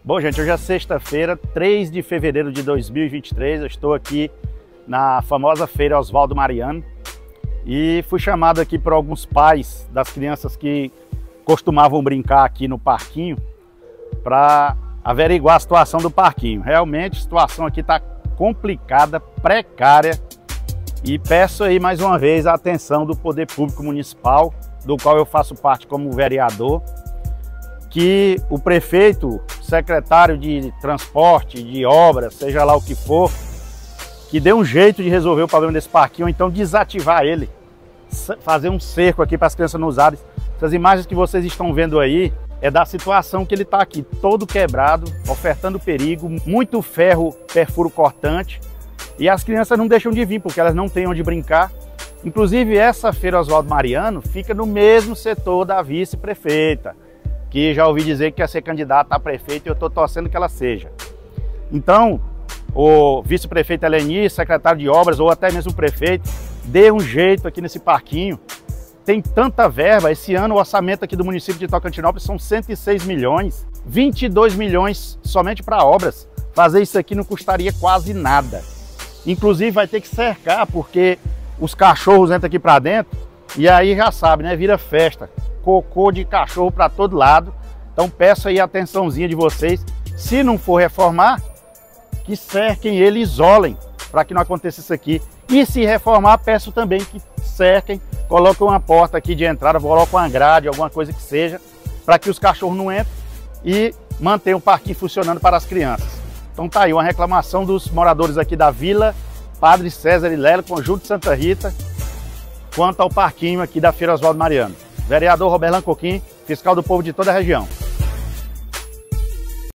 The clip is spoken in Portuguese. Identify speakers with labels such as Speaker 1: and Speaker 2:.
Speaker 1: Bom, gente, hoje é sexta-feira, 3 de fevereiro de 2023. Eu estou aqui na famosa Feira Oswaldo Mariano e fui chamado aqui por alguns pais das crianças que costumavam brincar aqui no parquinho para averiguar a situação do parquinho. Realmente a situação aqui está complicada, precária, e peço aí mais uma vez a atenção do Poder Público Municipal, do qual eu faço parte como vereador, que o prefeito, secretário de transporte, de obras, seja lá o que for, que dê um jeito de resolver o problema desse parquinho, ou então desativar ele, fazer um cerco aqui para as crianças não usarem. Essas imagens que vocês estão vendo aí é da situação que ele está aqui, todo quebrado, ofertando perigo, muito ferro perfuro cortante, e as crianças não deixam de vir porque elas não têm onde brincar. Inclusive essa Feira Oswaldo Mariano fica no mesmo setor da vice-prefeita, que já ouvi dizer que quer ser candidata a prefeito e eu estou torcendo que ela seja. Então, o vice-prefeito Eleni, secretário de obras ou até mesmo o prefeito, dê um jeito aqui nesse parquinho. Tem tanta verba, esse ano o orçamento aqui do município de Tocantinópolis são 106 milhões, 22 milhões somente para obras. Fazer isso aqui não custaria quase nada. Inclusive vai ter que cercar, porque os cachorros entram aqui para dentro e aí já sabe, né? Vira festa. Cocô de cachorro para todo lado. Então peço aí a atençãozinha de vocês. Se não for reformar, que cerquem ele, isolem, para que não aconteça isso aqui. E se reformar, peço também que cerquem, coloquem uma porta aqui de entrada, coloquem uma grade, alguma coisa que seja, para que os cachorros não entrem e mantenham o parquinho funcionando para as crianças. Então tá aí uma reclamação dos moradores aqui da Vila Padre César e Lelo, Conjunto Santa Rita, quanto ao parquinho aqui da Feira Oswaldo Mariano. Vereador Roberlan Coquim, fiscal do povo de toda a região.